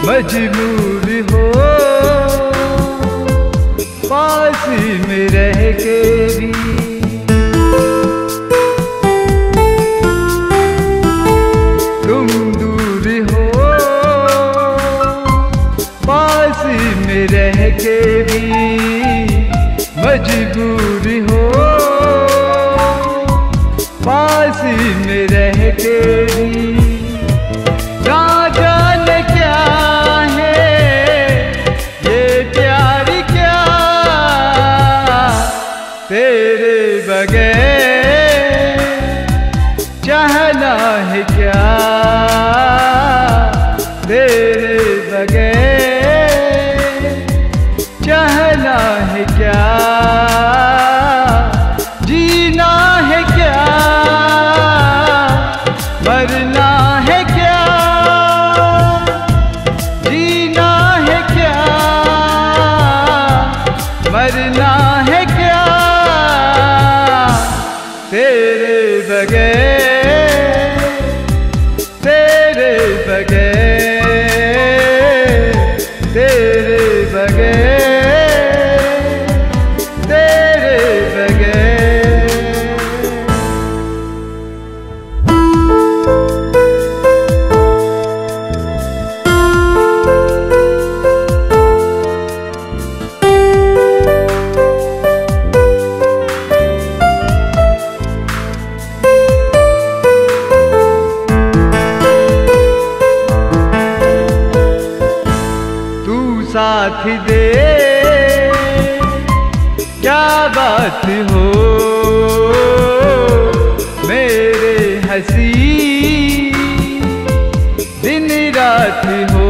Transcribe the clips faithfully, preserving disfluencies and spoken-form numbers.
मजबूर हो पास में रह के भी। तुम दूर हो पास में रह के भी, मजबूर हो पास में रह के भी। ना जाने क्या तेरे बगैर चाहना है क्या, तेरे बगैर चाहना है क्या, जीना है क्या मरना है क्या, जीना है क्या मरना है क्या, तेरे बगैर तेरे बगैर तेरे बगैर तेरे बगैर। साथ दे क्या बात हो मेरे हंसी दिन रात हो।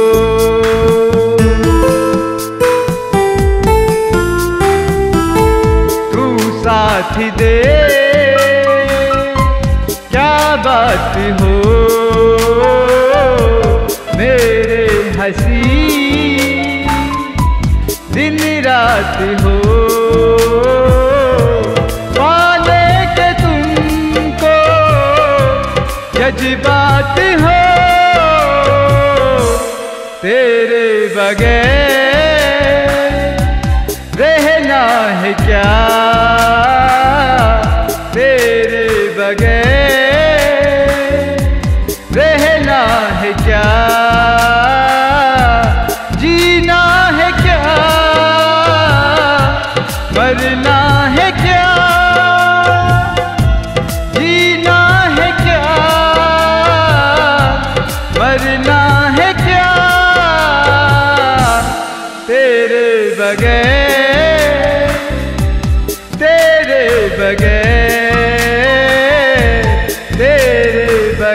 तू साथ दे क्या बात हो मेरे हंसी दिन रात हो। पाने के तुमको जज्बात हो, तेरे बगैर रहना है क्या, तेरे बगैर रहना है क्या, जीना है क्या मरना है क्या, जीना है क्या मरना है क्या, तेरे बगैर तेरे बगैर तेरे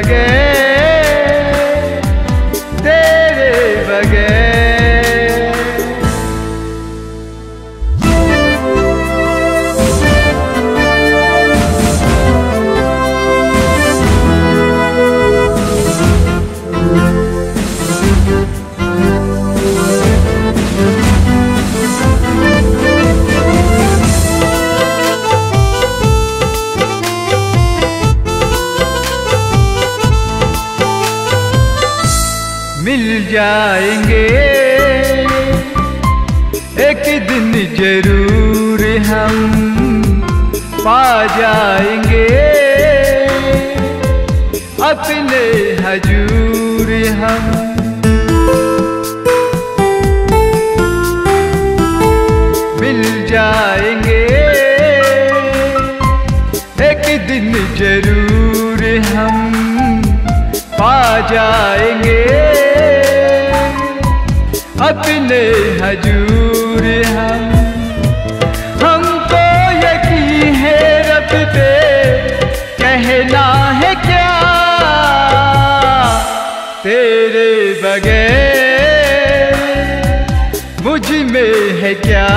बगैर तेरे बगैर। मिल जाएंगे एक दिन जरूर हम, पा जाएंगे अपने हजूर हम। मिल जाएंगे एक दिन जरूर हम, पा जाएंगे अपने हजूर हम। हमको यकीन है रब पे कहना है क्या, तेरे बगैर मुझ में है क्या,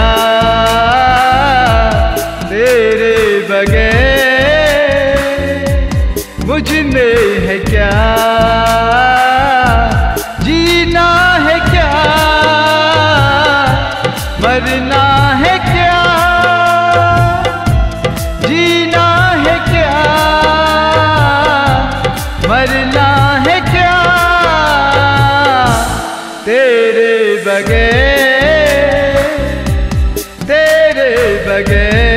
तेरे बगैर मुझ में है क्या, जीना है क्या मरना है क्या, जीना है क्या मरना है क्या, बगैर, तेरे बगैर